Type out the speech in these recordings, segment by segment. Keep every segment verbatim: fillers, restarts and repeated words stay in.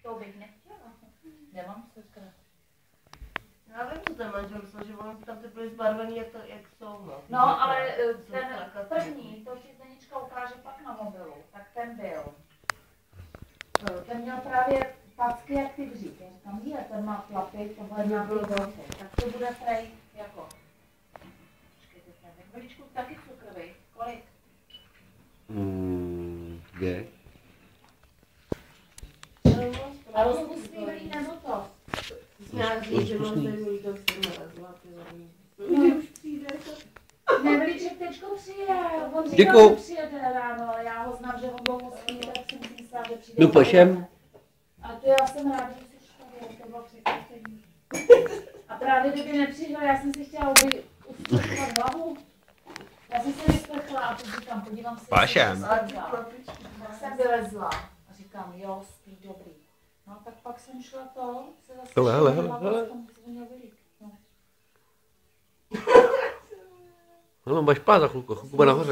to bych nechtěla. Nemám cukr. Já vím, co ten manžel myslel, že oni tam ty byly zbarvený, jak, to, jak jsou, no. No, ale ten první, to ti Zenička ukáže pak na mobilu, tak ten byl. Ten měl právě packy jak ty dřív. Já říkám, je, ten má tlapy, tohle nějaký velký. Tak to bude prej jako... Počkejte, chviličku, taky cukr, vy? Kolik? Hmm, dvě. A rozpustný vlí nebo to? Nějaký, že mám tady už to si narazila, ty zadní. No, už přijde. Ne, Vlíček teďko přijel. On říkal, Děkuju. že přijede ráno, ale já ho znám, že on byl moc chvíli, tak jsem si myslela, že přijde. Jdu pošem. A to já jsem ráda, že jsi tady, to bylo překvapení. A právě kdyby nepřišel, já jsem si chtěla uby ustupovat hlavu. Já jsem se vysprchla a teď říkám, podívám se, Pašem. tak jsem vylezla a říkám, jo, spí, dobrý. No tak pak jsem šla to, se zase Hele, hele, hele, šla, hele. tam zvonil Vilík. No. No, máš pás za chvilku, chvilku bude nahoře.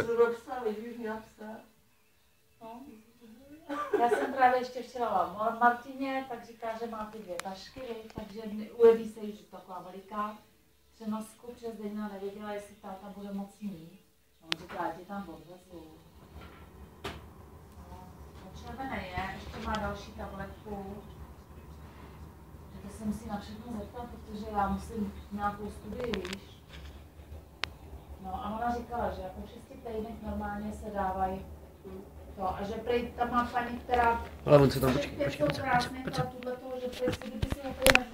No. Já jsem právě ještě včera Martině, tak říká, že má ty dvě tašky, takže ujeví se již taková veliká přenosku přes den a nevěděla, jestli táta bude moc mít. On říká, já ti tam odvezu. No, červené je, ještě má další tabletku. To jsem si na všechno zeptat, protože já musím nějakou studii, víš. No a ona říkala, že jako v šesti týdnech normálně se dávají to a že prej tam má paní, která... Ale on se tam počkej, počkej, počkej, počkej, počkej, počkej, počkej. tuhle toho, že prej si, kdyby si ho prej